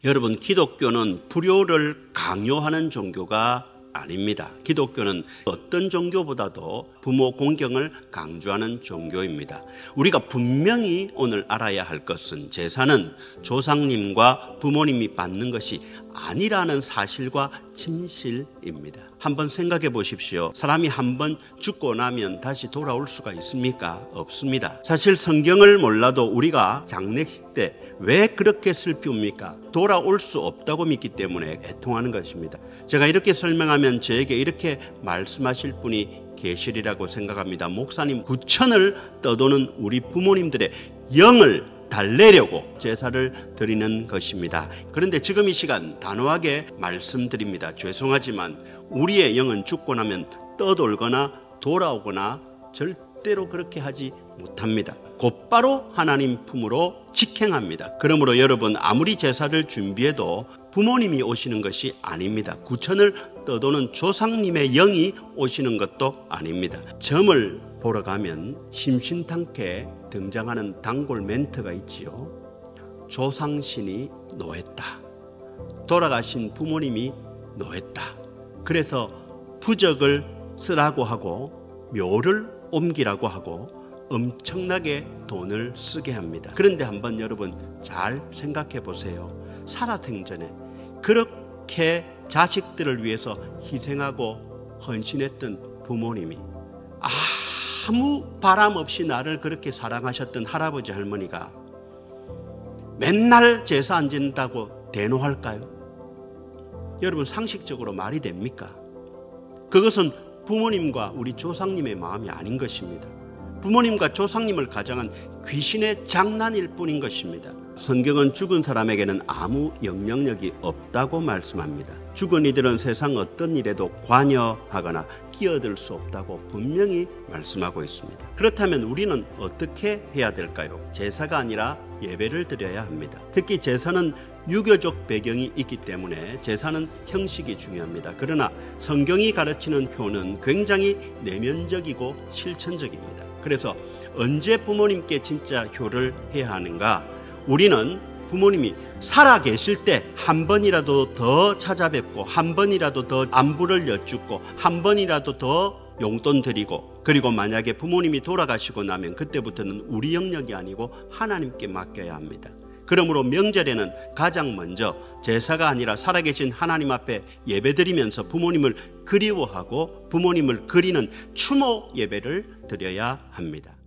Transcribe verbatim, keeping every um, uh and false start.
여러분, 기독교는 불효를 강요하는 종교가 아닙니다. 기독교는 어떤 종교보다도 부모 공경을 강조하는 종교입니다. 우리가 분명히 오늘 알아야 할 것은 제사는 조상님과 부모님이 받는 것이 아니라는 사실과 진실입니다. 한번 생각해 보십시오. 사람이 한번 죽고 나면 다시 돌아올 수가 있습니까? 없습니다. 사실 성경을 몰라도 우리가 장례식 때 왜 그렇게 슬픕니까? 돌아올 수 없다고 믿기 때문에 애통하는 것입니다. 제가 이렇게 설명하면 저에게 이렇게 말씀하실 분이 계시리라고 생각합니다. 목사님, 구천을 떠도는 우리 부모님들의 영을 달래려고 제사를 드리는 것입니다. 그런데 지금 이 시간 단호하게 말씀드립니다. 죄송하지만 우리의 영은 죽고 나면 떠돌거나 돌아오거나 절대로 그렇게 하지 못합니다. 곧바로 하나님 품으로 직행합니다. 그러므로 여러분, 아무리 제사를 준비해도 부모님이 오시는 것이 아닙니다. 구천을 떠도는 조상님의 영이 오시는 것도 아닙니다. 점을 보러 가면 심심찮게 등장하는 단골 멘트가 있지요. 조상신이 노했다. 돌아가신 부모님이 노했다. 그래서 부적을 쓰라고 하고 묘를 옮기라고 하고 엄청나게 돈을 쓰게 합니다. 그런데 한번 여러분 잘 생각해 보세요. 살아생전에 그렇게 자식들을 위해서 희생하고 헌신했던 부모님이, 아무 바람 없이 나를 그렇게 사랑하셨던 할아버지 할머니가 맨날 제사 안 지낸다고 대노할까요? 여러분, 상식적으로 말이 됩니까? 그것은 부모님과 우리 조상님의 마음이 아닌 것입니다. 부모님과 조상님을 가장한 귀신의 장난일 뿐인 것입니다. 성경은 죽은 사람에게는 아무 영향력이 없다고 말씀합니다. 죽은 이들은 세상 어떤 일에도 관여하거나 끼어들 수 없다고 분명히 말씀하고 있습니다. 그렇다면 우리는 어떻게 해야 될까요? 제사가 아니라 예배를 드려야 합니다. 특히 제사는 유교적 배경이 있기 때문에 제사는 형식이 중요합니다. 그러나 성경이 가르치는 효는 굉장히 내면적이고 실천적입니다. 그래서 언제 부모님께 진짜 효를 해야 하는가? 우리는 부모님이 살아 계실 때 한 번이라도 더 찾아뵙고 한 번이라도 더 안부를 여쭙고 한 번이라도 더 용돈 드리고, 그리고 만약에 부모님이 돌아가시고 나면 그때부터는 우리 영역이 아니고 하나님께 맡겨야 합니다. 그러므로 명절에는 가장 먼저 제사가 아니라 살아계신 하나님 앞에 예배드리면서 부모님을 그리워하고 부모님을 그리는 추모 예배를 드려야 합니다.